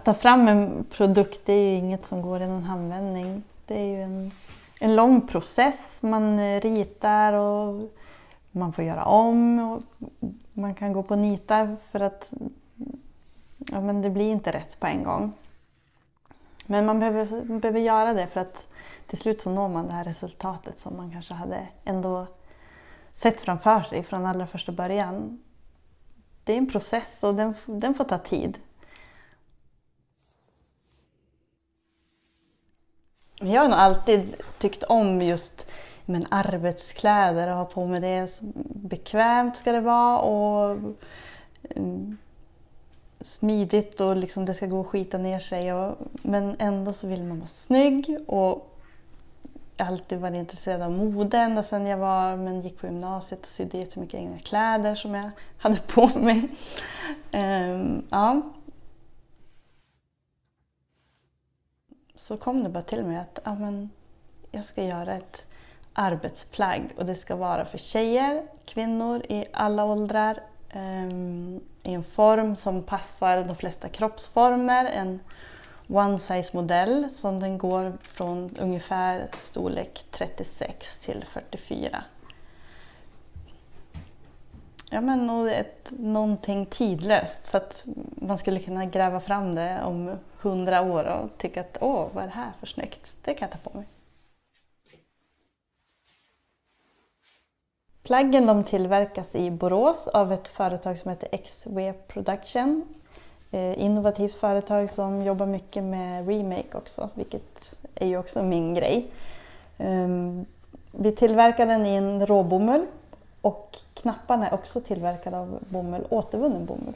ta fram en produkt, det är ju inget som går i någon handvändning. Det är ju en lång process. Man ritar och man får göra om. Och man kan gå på nitar för att men det blir inte rätt på en gång. Men man behöver göra det för att till slut så når man det här resultatet som man kanske hade ändå sett framför sig från allra första början. Det är en process och den får ta tid. Jag har nog alltid tyckt om just arbetskläder och ha på mig det. Bekvämt ska det vara och smidigt och liksom det ska gå att skita ner sig. Men ändå så vill man vara snygg och jag har alltid varit intresserad av mode ända sedan jag gick på gymnasiet och sydde jättemycket egna kläder som jag hade på mig. Ja. Så kom det bara till mig att jag ska göra ett arbetsplagg och det ska vara för tjejer, kvinnor i alla åldrar i en form som passar de flesta kroppsformer. En one size modell som den går från ungefär storlek 36 till 44. Ja, men och någonting tidlöst så att man skulle kunna gräva fram det om 100 år och tycka att vad är det här för snyggt? Det kan jag ta på mig. Plaggen de tillverkas i Borås av ett företag som heter XW Production. Innovativt företag som jobbar mycket med remake också, vilket är ju också min grej. Vi tillverkar den i en råbomull och knapparna är också tillverkade av bomull, återvunnen bomull.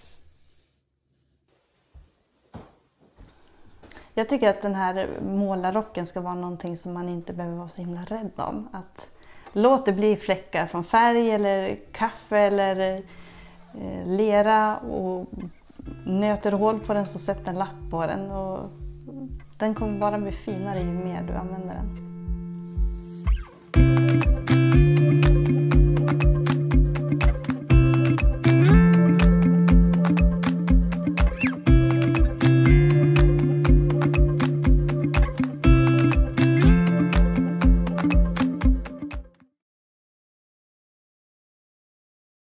Jag tycker att den här målarrocken ska vara någonting som man inte behöver vara så himla rädd om. Att låt det bli fläckar från färg eller kaffe eller lera och nöter hål på den så sätt en lapp på den. Och den kommer bara bli finare ju mer du använder den.